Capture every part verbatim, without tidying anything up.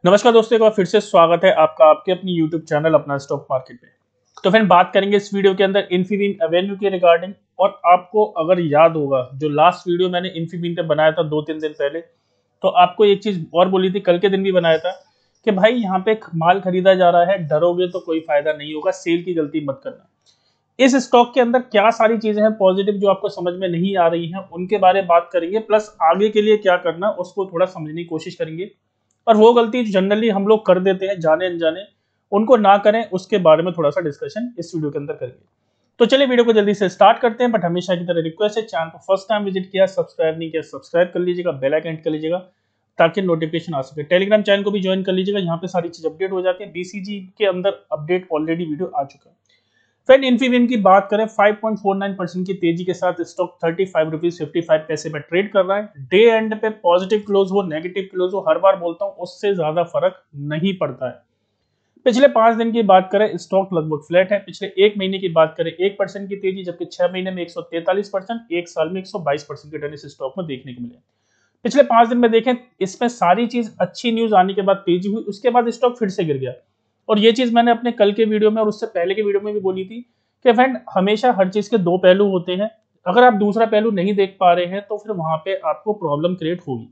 नमस्कार दोस्तों, एक बार फिर से स्वागत है आपका आपके अपनी यूट्यूब चैनल अपना स्टॉक मार्केट में। तो फ्रेंड, बात करेंगे इस वीडियो के अंदर इन्फीबीम एवेन्यू के रिगार्डिंग। और आपको अगर याद होगा, जो लास्ट वीडियो मैंने इन्फीबीम पे बनाया था दो तीन दिन पहले, तो आपको एक चीज और बोली थी, कल के दिन भी बनाया था कि भाई यहाँ पे माल खरीदा जा रहा है, डरोगे तो कोई फायदा नहीं होगा, सेल की गलती मत करना। इस स्टॉक के अंदर क्या सारी चीजें हैं पॉजिटिव जो आपको समझ में नहीं आ रही हैं, उनके बारे में बात करेंगे, प्लस आगे के लिए क्या करना उसको थोड़ा समझने की कोशिश करेंगे। और वो गलती जनरली हम लोग कर देते हैं जाने अनजाने, उनको ना करें, उसके बारे में थोड़ा सा डिस्कशन इस वीडियो के अंदर करेंगे। तो चलिए वीडियो को जल्दी से स्टार्ट करते हैं। बट हमेशा की तरह रिक्वेस्ट है, चैनल को फर्स्ट टाइम विजिट किया, सब्सक्राइब नहीं किया, सब्सक्राइब कर लीजिएगा, बेल आइकन कर लीजिएगा ताकि नोटिफिकेशन आ सके। टेलीग्राम चैनल को भी ज्वाइन कर लीजिएगा, यहाँ पे सारी चीज अपडेट हो जाती है। बीसीजी के अंदर अपडेट ऑलरेडी वीडियो आ चुका है। फ्रेंड, इन्फीबीम की बात करें, five point four nine percent की तेजी के साथ stock thirty five rupees fifty five पैसे में ट्रेड कर रहा है। डे एंड पे पॉजिटिव क्लोज हो, नेगेटिव क्लोज हो, हर बार बोलता हूं उससे ज्यादा फर्क नहीं पड़ता है। पिछले पांच दिन की बात करें, स्टॉक लगभग फ्लैट है। पिछले एक महीने की बात करें, एक परसेंट की तेजी, जबकि छह महीने में एक सौ तैंतालीस परसेंट, एक साल में एक सौ बाईस परसेंट के रिटर्न इस स्टॉक में देखने को मिले। पिछले पांच दिन में देखें, इसमें सारी चीज अच्छी न्यूज आने के बाद तेजी हुई, उसके बाद स्टॉक फिर से गिर गया। और ये चीज मैंने अपने कल के वीडियो में और उससे पहले के वीडियो में भी बोली थी कि फ्रेंड, हमेशा हर चीज के दो पहलू होते हैं। अगर आप दूसरा पहलू नहीं देख पा रहे हैं तो फिर वहां पे आपको प्रॉब्लम क्रिएट होगी।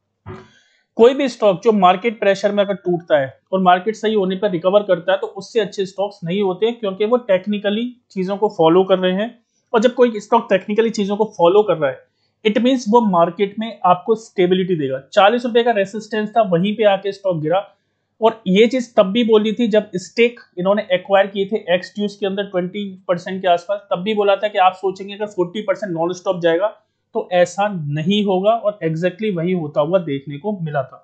कोई भी स्टॉक जो मार्केट प्रेशर में अगर टूटता है और मार्केट सही होने पर रिकवर करता है तो उससे अच्छे स्टॉक्स नहीं होते, क्योंकि वो टेक्निकली चीजों को फॉलो कर रहे हैं। और जब कोई स्टॉक टेक्निकली चीजों को फॉलो कर रहा है, इट मीन्स वो मार्केट में आपको स्टेबिलिटी देगा। चालीस रुपए का रेसिस्टेंस था, वहीं पे आके स्टॉक गिरा। और ये चीज तब भी बोली थी जब स्टेक इन्होंने एक्वायर किए थे एक्स ड्यूस के अंदर ट्वेंटी परसेंट के आसपास, तब भी बोला था कि आप सोचेंगे अगर फोर्टी परसेंट नॉन स्टॉप जाएगा तो ऐसा नहीं होगा, और एग्जैक्टली वही होता हुआ देखने को मिला था।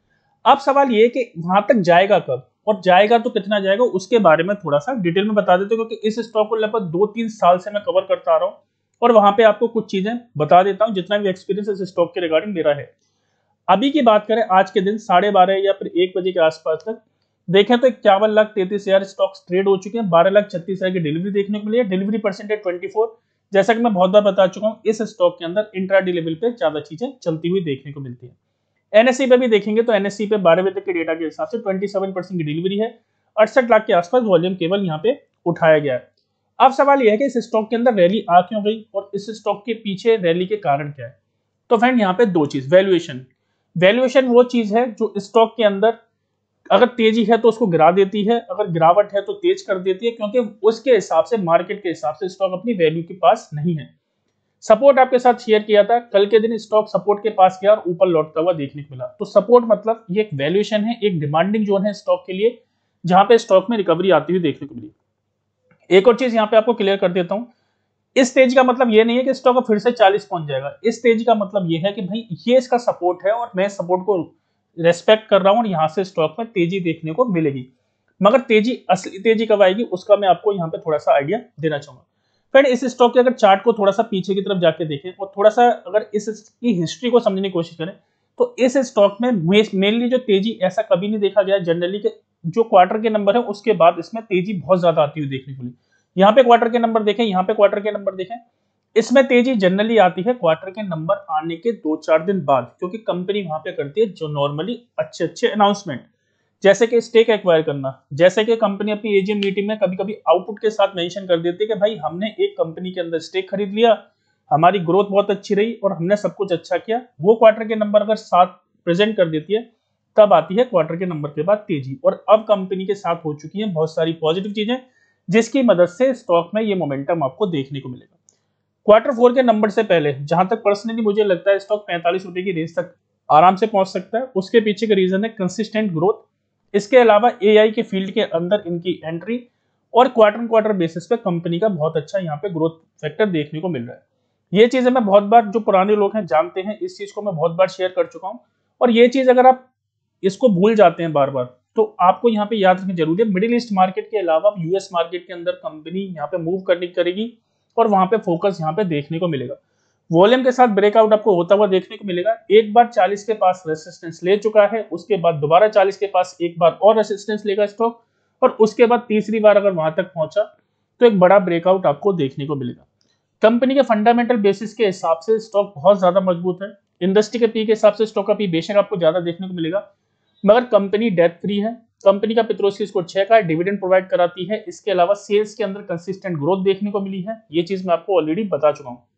अब सवाल ये कि वहां तक जाएगा कब, और जाएगा तो कितना जाएगा, उसके बारे में थोड़ा सा डिटेल में बता देते हैं, क्योंकि इस स्टॉक को लगभग दो तीन साल से मैं कवर करता आ रहा हूं और वहां पे आपको कुछ चीजें बता देता हूं जितना भी एक्सपीरियंस इस स्टॉक के रिगार्डिंग मेरा है। अभी की बात करें, आज के दिन साढ़े बारह या फिर एक बजे के आसपास तक देखें तो इक्यावन लाख तैतीस हजार स्टॉक्स ट्रेड हो चुके हैं। बारह लाख छत्तीस हजार की डिलीवरी देखने को मिली है। Delivery percentage twenty four. जैसा कि मैं बहुत बार बता चुका हूं, इस स्टॉक के अंदर इंट्राडे लेवल पे ज्यादा चीजें चलती हुई देखने को मिलती है। एनएससी पे भी देखेंगे तो एनएससी पे बारह बजे तक के डेटा के हिसाब से ट्वेंटी सेवन परसेंट की डिलीवरी है। अड़सठ लाख के आसपास वॉल्यूम केवल यहाँ पे उठाया गया है। अब सवाल यह है कि इस स्टॉक के अंदर रैली आ क्यों गई और इस स्टॉक के पीछे रैली के कारण क्या है। तो फ्रेंड, यहाँ पे दो चीज, वैल्यूएशन वैल्यूएशन वो चीज है जो स्टॉक के अंदर अगर तेजी है तो उसको गिरा देती है, अगर गिरावट है तो तेज कर देती है, क्योंकि उसके हिसाब से, मार्केट के हिसाब से स्टॉक अपनी वैल्यू के पास नहीं है। सपोर्ट आपके साथ शेयर किया था, कल के दिन स्टॉक सपोर्ट के पास गया और ऊपर लौटता हुआ देखने को मिला। तो सपोर्ट मतलब ये एक वैल्यूएशन है, एक डिमांडिंग जोन है स्टॉक के लिए, जहां पे स्टॉक में रिकवरी आती हुई देखने को मिली। एक और चीज यहाँ पे आपको क्लियर कर देता हूं, इस तेजी का मतलब ये नहीं है कि स्टॉक फिर से चालीस पहुंच जाएगा। इस तेजी का मतलब ये है कि भाई ये इसका सपोर्ट है और मैं सपोर्ट को रेस्पेक्ट कर रहा हूं और यहां से स्टॉक में तेजी देखने को मिलेगी। मगर तेजी, असली तेजी कब आएगी उसका मैं आपको यहाँ पे थोड़ा सा आइडिया देना चाहूंगा। फ्रेंड, इस स्टॉक के अगर चार्ट को थोड़ा सा पीछे की तरफ जाके देखें और थोड़ा सा अगर इसकी हिस्ट्री को समझने की कोशिश करें, तो इस स्टॉक में मेनली जो तेजी, ऐसा कभी नहीं देखा गया जनरली के जो क्वार्टर के नंबर है उसके बाद इसमें तेजी बहुत ज्यादा आती हुई देखने को मिली। यहाँ पे क्वार्टर के नंबर देखें, यहाँ पे क्वार्टर के नंबर देखें, इसमें तेजी जनरली आती है क्वार्टर के नंबर आने के दो चार दिन बाद, क्योंकि कंपनी वहां पे करती है जो नॉर्मली अच्छे अच्छे अनाउंसमेंट, जैसे कि स्टेक एक्वायर करना, जैसे कि कंपनी अपनी एजीएम मीटिंग में कभी कभी आउटपुट के साथ मेंशन कर देती है कि भाई हमने एक कंपनी के अंदर स्टेक खरीद लिया, हमारी ग्रोथ बहुत अच्छी रही और हमने सब कुछ अच्छा किया। वो क्वार्टर के नंबर अगर साथ प्रेजेंट कर देती है, तब आती है क्वार्टर के नंबर के बाद तेजी। और अब कंपनी के साथ हो चुकी है बहुत सारी पॉजिटिव चीजें, जिसकी मदद से स्टॉक में ये मोमेंटम आपको देखने को मिलेगा। क्वार्टर फोर के नंबर से पहले जहां तक पर्सनली मुझे लगता है स्टॉक पैंतालीस रुपए की रेंज तक आराम से पहुंच सकता है। उसके पीछे का रीजन है कंसिस्टेंट ग्रोथ, इसके अलावा एआई के फील्ड के अंदर इनकी एंट्री, और क्वार्टर क्वार्टर बेसिस पे कंपनी का बहुत अच्छा यहाँ पे ग्रोथ फैक्टर देखने को मिल रहा है। ये चीजें मैं बहुत बार, जो पुराने लोग हैं जानते हैं, इस चीज को मैं बहुत बार शेयर कर चुका हूँ। और ये चीज अगर आप इसको भूल जाते हैं बार बार, तो आपको यहाँ पे याद रखनी जरूरी है, मिडिल ईस्ट मार्केट के अलावा यूएस मार्केट के अंदर कंपनी यहाँ पे मूव करनी करेगी और वहां पे फोकस यहाँ पे देखने को मिलेगा। वॉल्यूम के साथ ब्रेकआउट आपको होता हुआ देखने को मिलेगा। एक बार चालीस के पास रेसिस्टेंस ले चुका है, उसके बाद दोबारा चालीस के पास एक बार और रेसिस्टेंस लेगा स्टॉक, और उसके बाद तीसरी बार अगर वहां तक पहुंचा तो एक बड़ा ब्रेकआउट आपको देखने को मिलेगा। कंपनी के फंडामेंटल बेसिस के हिसाब से स्टॉक बहुत ज्यादा मजबूत है। इंडस्ट्री के पी के हिसाब से स्टॉक का पी बेशक आपको ज्यादा देखने को मिलेगा, मगर कंपनी डेट फ्री है, कंपनी का पेट्रोसिस स्कोर छह का है, डिविडेंड प्रोवाइड कराती है, इसके अलावा सेल्स के अंदर कंसिस्टेंट ग्रोथ देखने को मिली है, ये चीज मैं आपको ऑलरेडी बता चुका हूँ।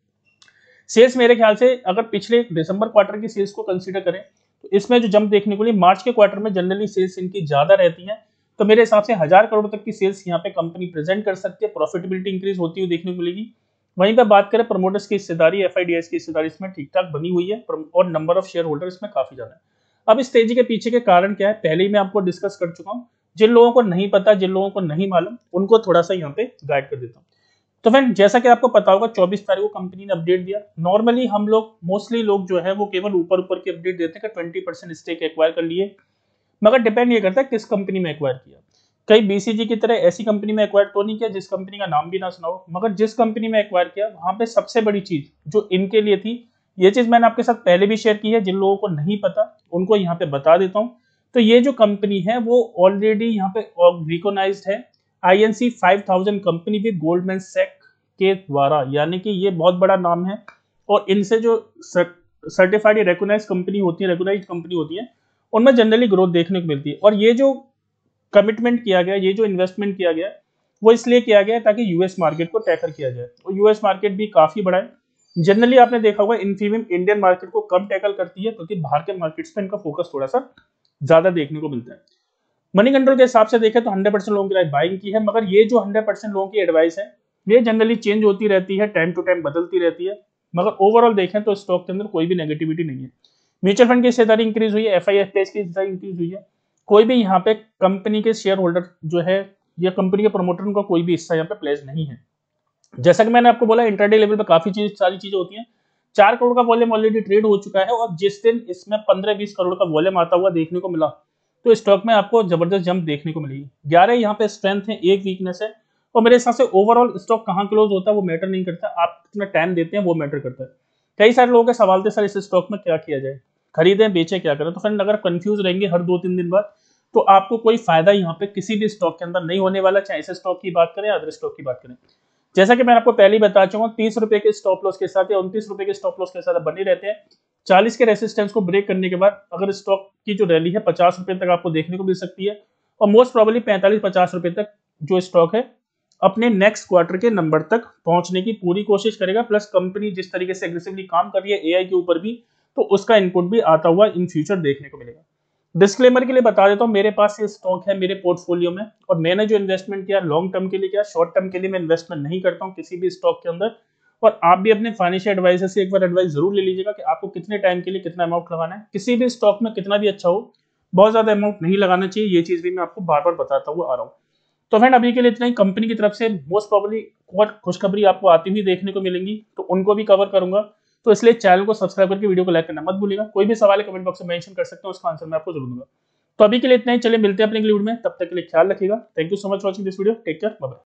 सेल्स मेरे ख्याल से अगर पिछले दिसंबर क्वार्टर की सेल्स को कंसीडर करें तो इसमें जो जंप देखने को मिली, मार्च के क्वार्टर में जनरली सेल्स इनकी ज्यादा रहती है, तो मेरे हिसाब से हजार करोड़ तक की सेल्स यहाँ पे कंपनी प्रेजेंट कर सकती है, प्रॉफिटेबिलिटी इंक्रीज होती हुई देखने को मिलेगी। वहीं पर बात करें प्रमोटर्स की हिस्सेदारी, एफआईडीएस की हिस्सेदारी इसमें ठीक ठाक बनी हुई है और नंबर ऑफ शेयर होल्डर इसमें काफी ज्यादा है। अब इस तेजी के पीछे के कारण क्या है पहले ही मैं आपको डिस्कस कर चुका हूँ, जिन लोगों को नहीं पता, जिन लोगों को नहीं मालूम, उनको थोड़ा सा यहाँ पे गाइड कर देता हूँ। तो फ्रेंड जैसा कि आपको पता होगा चौबीस तारीख को कंपनी ने अपडेट दिया। नॉर्मली हम लोग मोस्टली लोग जो है वो केवल ऊपर ऊपर की अपडेट देते हैं कि ट्वेंटी परसेंट स्टेक एक्वायर कर लिए, मगर डिपेंड ये करता है किस कंपनी में एक्वायर किया। कई बीसीजी की तरह ऐसी कंपनी में एक्वायर तो नहीं किया जिस कंपनी का नाम भी ना सुना हो, मगर जिस कंपनी में एक्वायर किया वहां पे सबसे बड़ी चीज जो इनके लिए थी, ये चीज मैंने आपके साथ पहले भी शेयर की है, जिन लोगों को नहीं पता उनको यहाँ पे बता देता हूँ। तो ये जो कंपनी है वो ऑलरेडी यहाँ पे रिकॉग्नाइज्ड है Inc five thousand company with Goldman Sachs के द्वारा, यानी कि ये बहुत बड़ा नाम है और इनसे जो सर्टिफाइड रिकॉग्नाइज्ड कंपनी होती है, रिकॉग्नाइज्ड कंपनी होती है, उनमें जनरली ग्रोथ देखने को मिलती है। और ये जो कमिटमेंट किया गया, ये जो इन्वेस्टमेंट किया गया वो इसलिए किया गया है ताकि यूएस मार्केट को टैकल किया जाए, और यूएस मार्केट भी काफी बड़ा है। जनरली आपने देखा होगा इन्फीबीम इंडियन मार्केट को कम टैकल करती है क्योंकि बाहर के मार्केट्स पे इनका फोकस थोड़ा सा ज्यादा देखने को मिलता है। मनी कंट्रोल के हिसाब से देखें तो हंड्रेड परसेंट लोगों की राय बाइंग की है, मगर ये जो हंड्रेड परसेंट लोगों की एडवाइस है ये जनरली चेंज होती रहती है, टाइम टू टाइम बदलती रहती है, मगर ओवरऑल देखें तो स्टॉक के अंदर कोई भी नेगेटिविटी नहीं है। म्यूचुअल फंड की हिस्सेदारी इंक्रीज हुई है, एफआईएफपीएस की हिस्सेदारी इंक्रीज हुई है, कोई भी यहाँ पे कंपनी के शेयर होल्डर जो है या कंपनी के प्रमोटर उनका कोई भी हिस्सा यहाँ पे प्लेस नहीं है। जैसा कि मैंने आपको बोला इंट्राडे लेवल पे काफी चीज सारी चीजें होती हैं। चार करोड़ का वॉल्यूम ऑलरेडी ट्रेड हो चुका है और जिस दिन इसमें पंद्रह बीस करोड़ का वॉल्यूम आता हुआ देखने को मिला तो स्टॉक में आपको जबरदस्त जंप देखने को मिलेगी। ग्यारह यहाँ पे स्ट्रेंथ है, एक वीकनेस है, और मेरे हिसाब से ओवरऑल स्टॉक कहाँ क्लोज होता है वो मैटर नहीं करता, आप कितना टाइम देते हैं वो मैटर करता है। कई सारे लोगों के सवाल थे सर इस स्टॉक में क्या किया जाए, खरीदें बेचे क्या करें। तो फ्रेंड अगर कंफ्यूज रहेंगे हर दो तीन दिन बाद तो आपको कोई फायदा यहाँ पे किसी भी स्टॉक के अंदर नहीं होने वाला, चाहे इस स्टॉक की बात करें या अदर स्टॉक की बात करें। जैसा कि मैंने आपको पहले ही बता चुका हूँ तीस रुपए के स्टॉप लॉस के साथ या उनतीस रुपए के स्टॉप लॉस के साथ बने रहते हैं। चालीस के रेसिस्टेंस को ब्रेक करने के बाद अगर स्टॉक की जो रैली है पचास रुपए तक आपको देखने को मिल सकती है, और मोस्ट प्रोबेबली पैंतालीस पचास रुपए तक जो स्टॉक है अपने नेक्स्ट क्वार्टर के नंबर तक पहुंचने की पूरी कोशिश करेगा। प्लस कंपनी जिस तरीके से एग्रेसिवली काम कर रही है एआई के ऊपर भी, तो उसका इनपुट भी आता हुआ इन फ्यूचर देखने को मिलेगा। डिस्क्लेमर के लिए बता देता हूं मेरे पास ये स्टॉक है मेरे पोर्टफोलियो में, और मैंने जो इन्वेस्टमेंट किया लॉन्ग टर्म के लिए किया, शॉर्ट टर्म के लिए मैं इन्वेस्टमेंट नहीं करता हूं किसी भी स्टॉक के अंदर। और आप भी अपने फाइनेंशियल एडवाइजर से एक बार एडवाइस जरूर ले लीजिएगा कि आपको कितने टाइम के लिए कितना अमाउंट लगाना है। किसी भी स्टॉक में कितना भी अच्छा हो बहुत ज्यादा अमाउंट नहीं लगाना चाहिए, ये चीज भी मैं आपको बार बार बताता हुआ आ रहा हूँ। तो फ्रेंड अभी के लिए इतना ही। कंपनी की तरफ से मोस्ट प्रोबेबली और खुशखबरी आपको आती हुई देखने को मिलेंगी, तो उनको भी कवर करूंगा, तो इसलिए चैनल को सब्सक्राइब करके वीडियो को लाइक करना मत भूलिएगा। कोई भी सवाल है कमेंट बॉक्स में मेंशन कर सकते हैं, उसका आंसर मैं आपको जरूर दूंगा। तो अभी के लिए इतना ही, चलिए मिलते हैं अपने वीडियो में, तब तक के लिए ख्याल रखिएगा। Thank you so much watching this video, take care, bye bye.